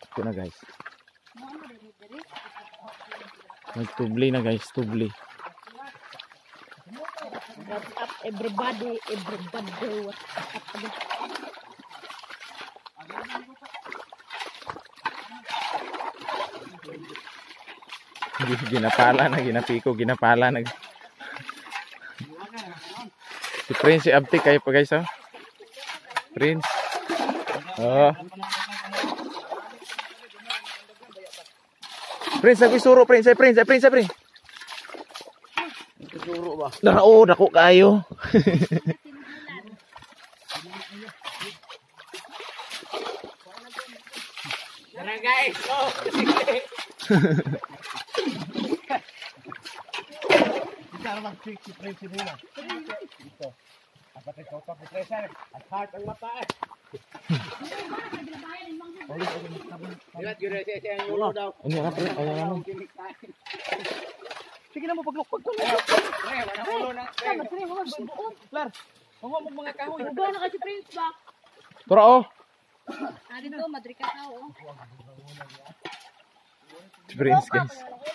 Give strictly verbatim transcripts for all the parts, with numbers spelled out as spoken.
Ito na guys. Nagtubli na guys, tubli. What's up everybody, everybody, what's up? Ginapala na, ginapiko, ginapala na. Si Prince, si Abtik kayo pa guys, oh. Prince. Oh. Prince, ako isuro, Prince, ay Prince, ay Prince, ay Prince. Isuro ba? Oo, dako kayo. Tara guys, oh. Kita naman si Prince muna. Ito. Apat ito pa si Prince. At heart ang mata eh. Ilat yun siya siya yung ulo daw. Ano nga pre? Ano nga mo? Sige na mo paglukpag ko. Pre, wala ulo na. Lar, huwag mo mga kahoy. Uba na kasi Prince ba? Tura oh. Ah, dito, madrika ka oh. Si Prince guys.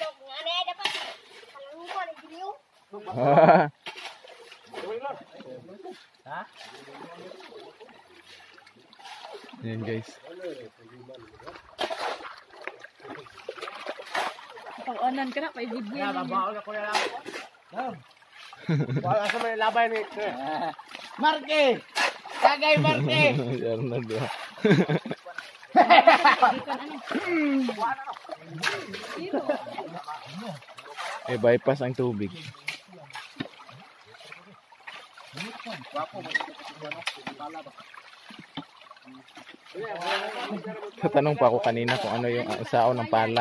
Ah. Ha? Yan guys. Pag-onan ka na, pa i-video Ya, niya. babaw na ko na lang. Wala sa may labay ni Marke! Tagay Marke! Yan na ba? Eh, bypass ang tubig. Tatanong pa ako kanina kung ano yung uh, sao ng pala.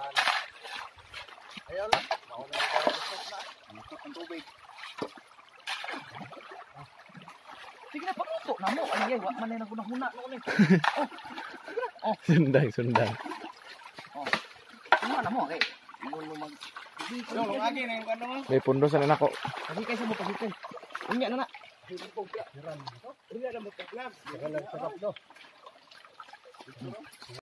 Sige na, pagluto na mo. Ano yan? Wak man na naguna-huna noon eh. Oh, Sundang, sundang. ano na mo, okay? Ano mo mag... Ano, lagi na yung ano mo? May pundo sa nanako. Pagi kayo sa mo pagluto. Unya na na. Hiran. Hiran na mo paglag. Hiran na sarap do.